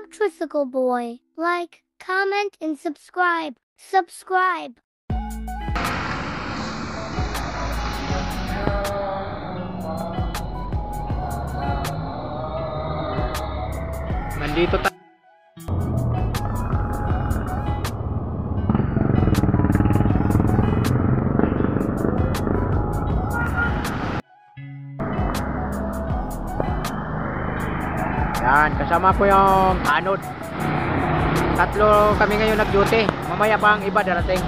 Tricycle Boy. Like, comment, and subscribe. Subscribe. Nandito tayo. Yan, kasama ko yung tanod. Tatlo kami ngayon nag-duty. Mamaya pa ang iba darating.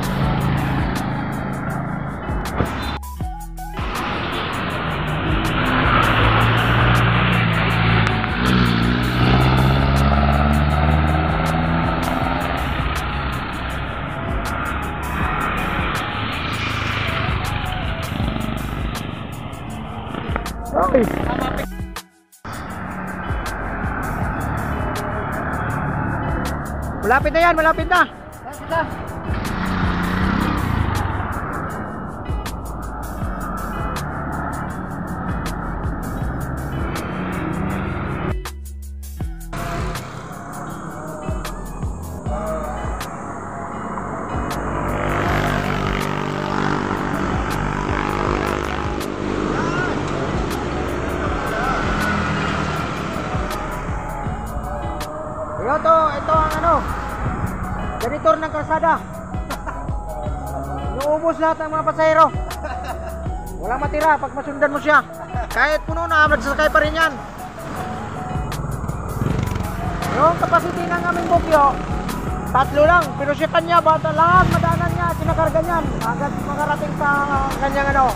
Okay. Malapit na yan, malapit na. Malapit na. Ito ang ano, janitor ng kalsada. Inuubos lahat ng mga pasahero. Walang matira pag masundan mo siya. Kahit puno na, magsasakay pa rin yan. Yung capacity ng aming bukyo, 3 lang. Pero siya kanya, bata lahat madanan niya, sinakarga niyan. Agad makarating sa kanyang ano.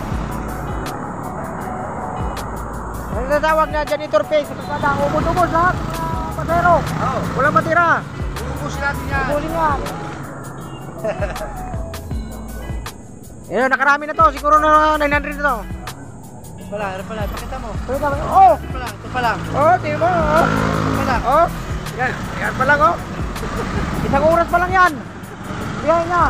Ang tatawag niya janitor pay sa kalsada. Ubos-ubos lahat mga pasahero. Walang matira. Ubus natin yan. Ubusin yan. Ayun, nakarami na to. Siguro na 900 na to. Ano pala, pakita mo. Pakita mo. Oh! Ito pa lang. Oh, tingnan mo. Oh. Ito pa lang. Oh. Yan pa lang oh. Isang oras pa lang yan. Biyahe na.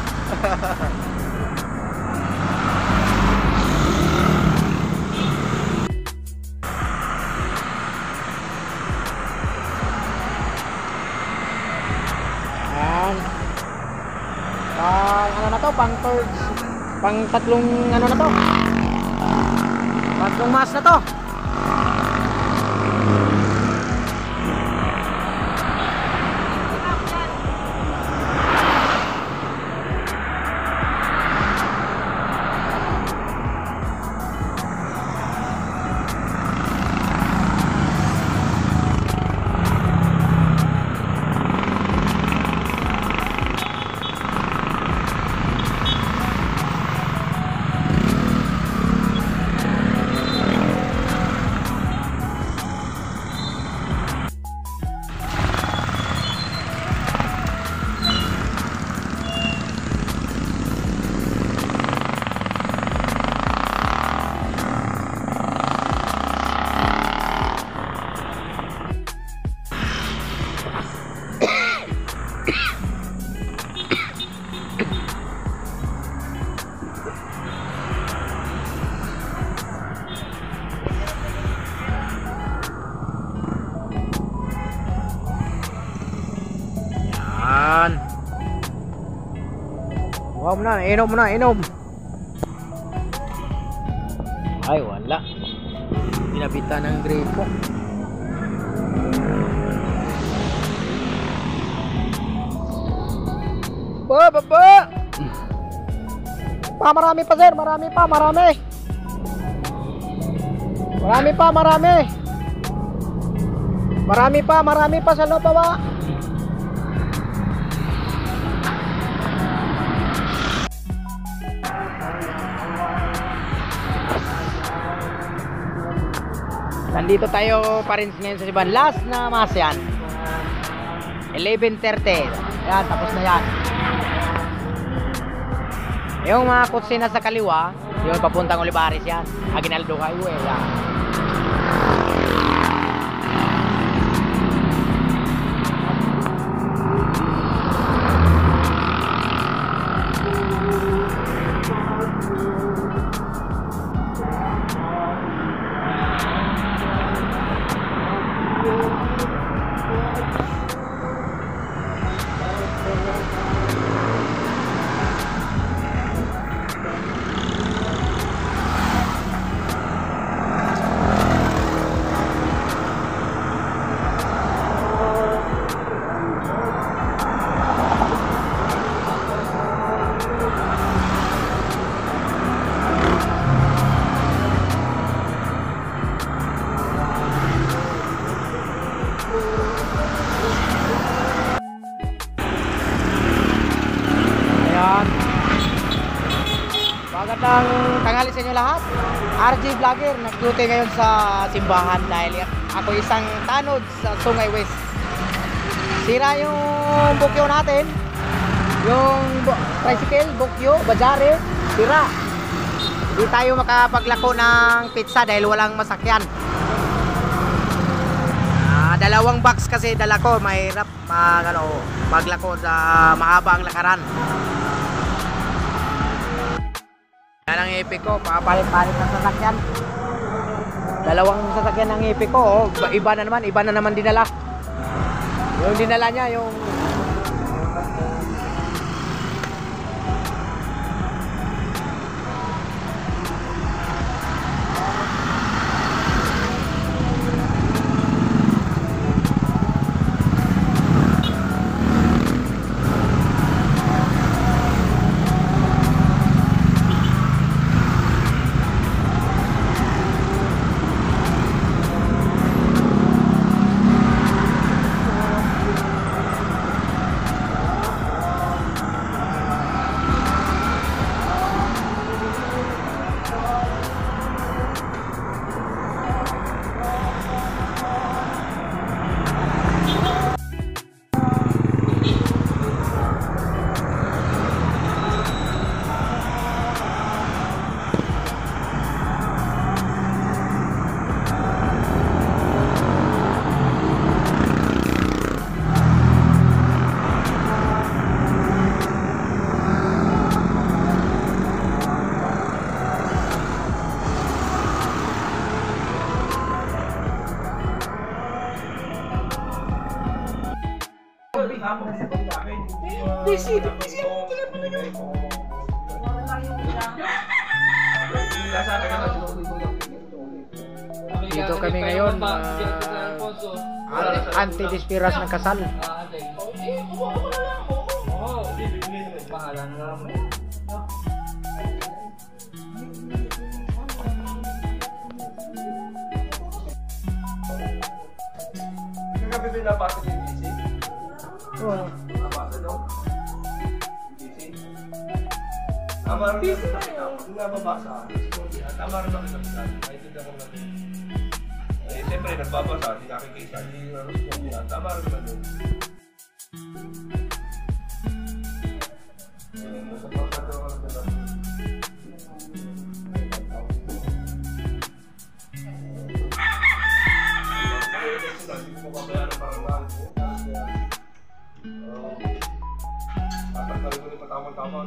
Ano na to, pang tatlong ano na to, tatlong mas na to. Yan. Wow mo na, inom mo na, inom. Ay, wala. Pinabitan ng gripo. Baba! Marami pa sir, marami pa, marami. Marami pa, marami. Marami pa sa loob baba. Nandito tayo pa rin ngayon sa Siban. Last na mas yan. 11:30. Yan, tapos na yan. Yung mga kutsina sa kaliwa, yung papuntang Olivares yan. Aguinaldo Highway. Yan. lahat. RJ Vlogger, nag-duty ngayon sa simbahan dahil ako isang tanod sa Sungay West. Sira yung bukyo natin. Yung tricycle, bukyo, bajare, sira. Hindi tayo makapaglako ng pizza dahil walang masakyan. Dalawang box kasi dala ko, mahirap maglako sa mahaba ang lakaran. Yan ang ipik ko, papalit-palit ng sasakyan. Dalawang sasakyan ang ipik ko, iba na naman dinala. Yung dinala niya, yung dito kami ngayon, anti-dispiras ng kasal. Kagabi pinapasok yung DC? Oo. Napasok daw? DC? Tama rin yung nababasa. Tama rin ako sa ay hindi ako natin. Eh, siyempre, nagbabasa. Hindi nakikita. Hindi na-respond niya. Tama rin naman yun. Nasa pagkata ko lang nila. Hindi mo kabayaran parang mahal mo. Tatakal ko rin patawag-tawag.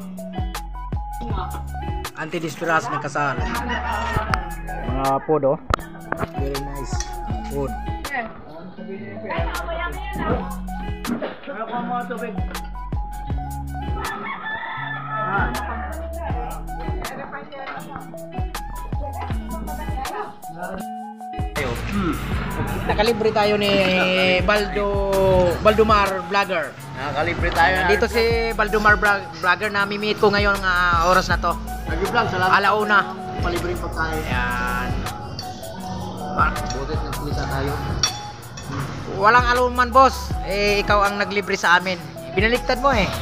Anti-dispiras ng kasal. Mga food, oh. Very nice food. Nakalibre tayo ni Baldumar Vlogger. Nakakalibre tayo. Dito si Baldumar Vlogger na mimit ko ngayon oras na to. Nag-vlog, salamat. Alauna. Palibreng pagkain. Yan. Butit nagpisa tayo. Walang aluman, boss. Eh, ikaw ang naglibre sa amin. Binaliktad mo eh.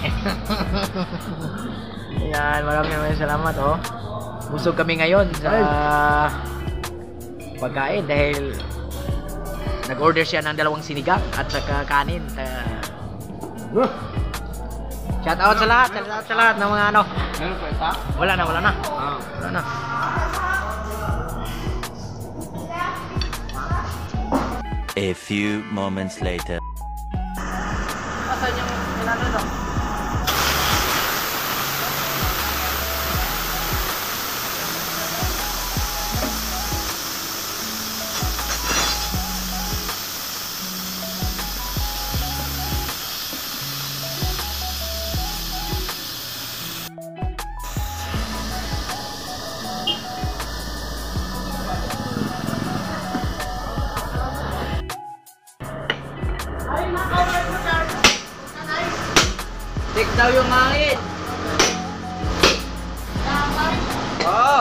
Yan, maraming salamat, oh. Busog kami ngayon sa pagkain dahil nag-order siya ng 2 sinigang at saka kanin. Shout out sa lahat ng mga ano. Meron pa isa? Wala na. Wala na. A few moments later. Asan yung inano no? Tik daw yung hangin. Oo.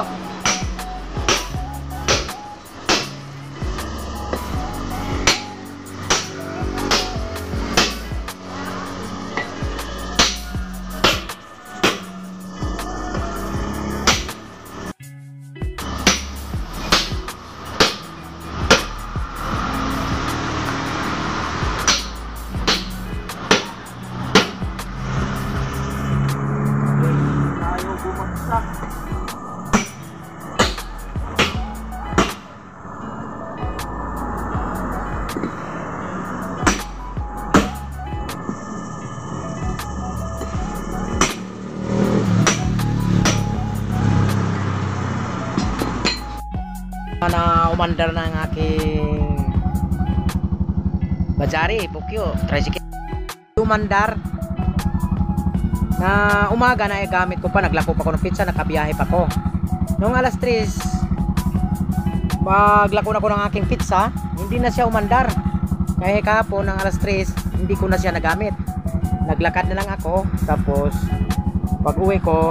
na umandar ng aking Bajari, Bukyo, tricycle. Umandar na umaga na gamit ko pa, naglako pa ko ng pizza, nakabiyahe pa ko. Noong alas 3, maglako na ko ng aking pizza, hindi na siya umandar. Kaya kahapon ng alas 3, hindi ko na siya nagamit. Naglakad na lang ako, tapos pag uwi ko,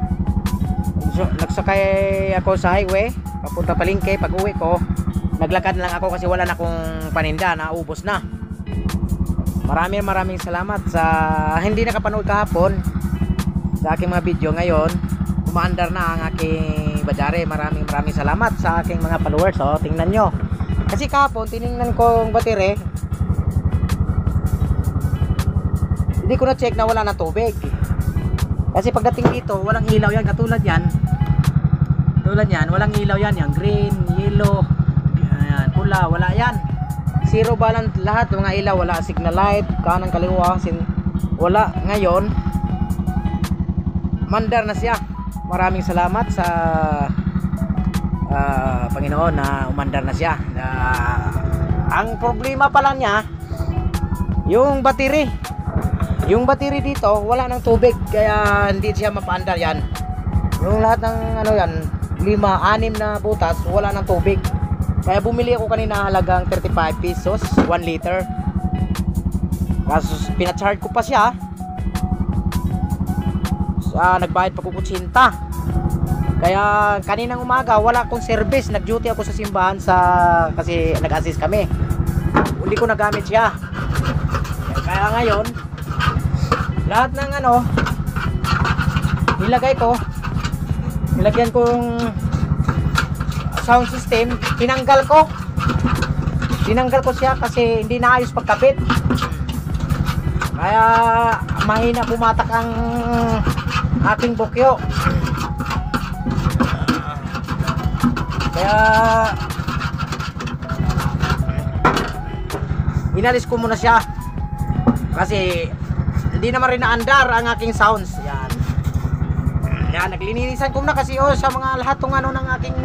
nagsakay ako sa highway papunta Palengke. Pag uwi ko, naglakad na lang ako kasi wala na akong paninda, naubos na. Maraming salamat sa hindi nakapanood kahapon sa aking mga video. Ngayon umaandar na ang aking Bajari. Maraming salamat sa aking mga followers. Tingnan nyo, kasi kahapon tiningnan ko ang battery, hindi ko na check na wala na tubig. Kasi pagdating dito walang ilaw yan, katulad yan walang ilaw yan, yung green, yellow, ayan, pula, wala yan, zero balance lahat mga ilaw, wala signal light, kanan kaliwa, wala. Ngayon mandar na siya. Maraming salamat sa Panginoon na umandar na siya. Ang problema pala niya yung battery dito, wala ng tubig, kaya hindi siya mapaandar yan. Yung lahat ng ano yan, 5-6 na butas, wala ng tubig. Kaya bumili ako kanina halagang 35 pesos 1 liter. Kaso pinacharge ko pa siya, nagbayad pa ko 80. Kaya kaninang umaga wala akong service, nag-duty ako sa simbahan kasi nag-assist kami, hindi ko nagamit siya. Kaya ngayon lahat ng nilagyan kong sound system, tinanggal ko siya kasi hindi naayos pagkabit. Kaya mahina pumatak ang aking Bukyo. Kaya inalis ko muna siya kasi hindi naman rin naandar ang aking sounds. Yan, naglilinisan ko na kasi sa mga lahat ng ng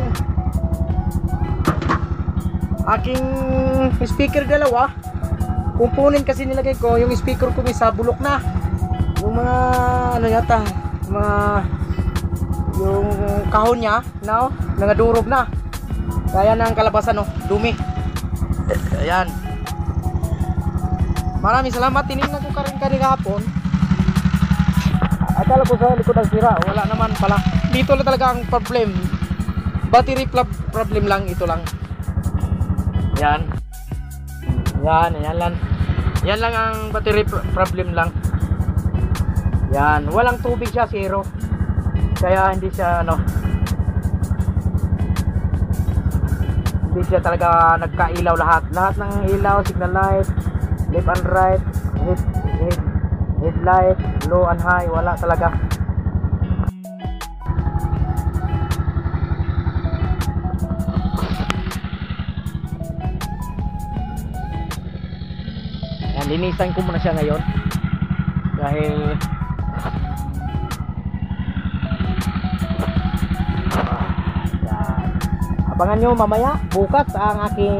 aking speaker dalawa. Component kasi nilagay ko, yung speaker ko isa bulok na. Yung mga yung kahon niya nangadurog na. Kaya ng kalabasan dumi. Ayan. Maraming salamat. Tinignan ko rin kanina hapon. Akala ko sa likod ang sira, wala naman pala. Dito lang talaga ang problem. Battery problem lang, ito lang. Yan lang ang battery problem lang. Yan, walang tubig siya, zero. Kaya hindi siya hindi siya talaga nagkailaw lahat ng ilaw, signal light, left and right, headlight, low and high, wala talaga. Yan, linisan ko muna siya ngayon dahil abangan nyo mamaya bukas ang aking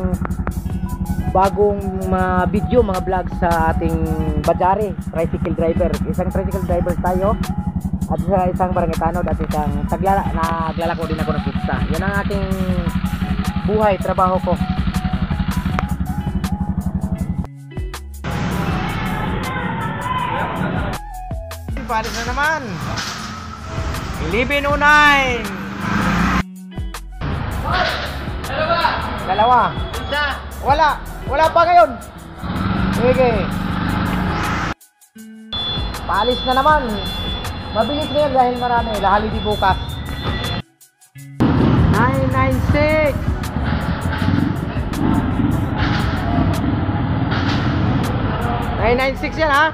bagong video, mga vlog sa ating Bajari tricycle driver. Isang tricycle driver tayo at isang barangay at isang naglalako din ako ng pizza. Yan ang aking buhay, trabaho ko. Palis na naman 11:09. Dalawa. Wala pa ngayon. Sige. Palis na naman. Mabilis na yan dahil marami. Lahali di bukas. 996. yan ha.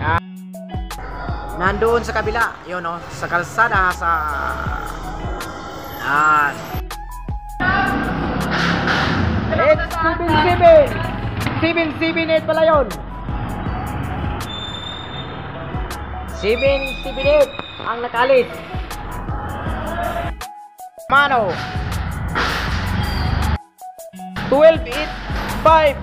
Nandoon sa kabila. Yun sa kalsada sa It's 778 pala yun. 778 ang nakalis. Mano 12.85.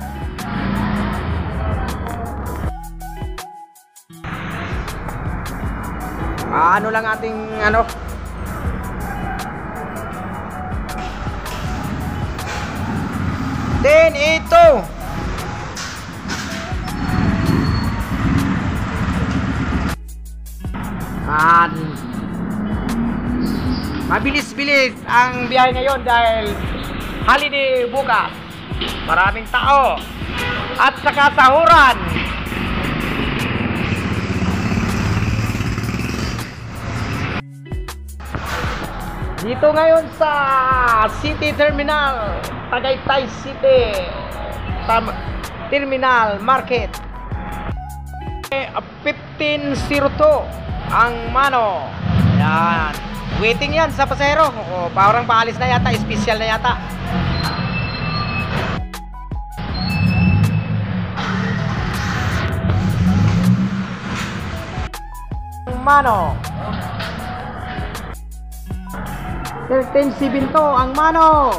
Ano lang ating ano? Then ito. Mabilis-bilis ang biyahe ngayon dahil holiday bukas. Maraming tao at saka sahuran. Dito ngayon sa City Terminal, Tagaytay City Terminal Market. 15:02 ang mano. Yan. Waiting yan sa pasahero. O, parang paalis na yata, special na yata. Mano. 13.7 to ang mano.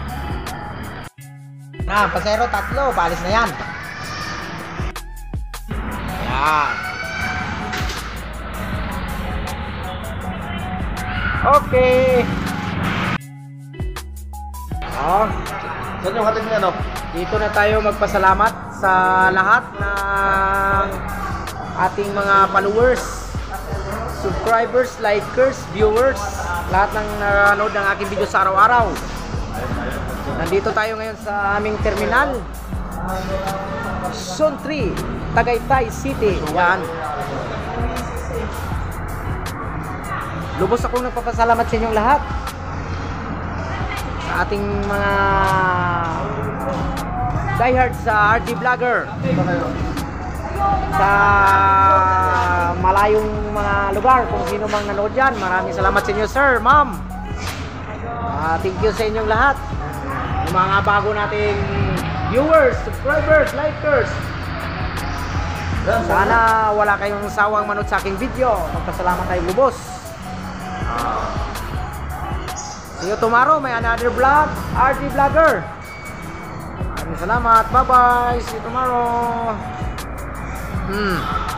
Pasahero tatlo, paalis na yan. Yan. Okay. Saan yung hatid niya, no? Dito na tayo magpasalamat sa lahat ng ating mga followers, subscribers, likers, viewers, lahat ng nanonood ng aking video sa araw-araw. Nandito tayo ngayon sa aming terminal, Zone 3, Tagaytay City. Yan. Lubos akong nagpapasalamat sa inyong lahat, sa ating mga diehard sa RG Vlogger, sa malayong mga lugar, kung sino mang nanood dyan. Maraming salamat sa inyo, sir, ma'am. Thank you sa inyong lahat, yung mga bago nating viewers, subscribers, likers. Sana wala kayong sawang manood sa aking video. Magpasalamat tayo lubos. See you tomorrow, may another vlog, RG Vlogger. Maraming salamat, bye bye, see you tomorrow.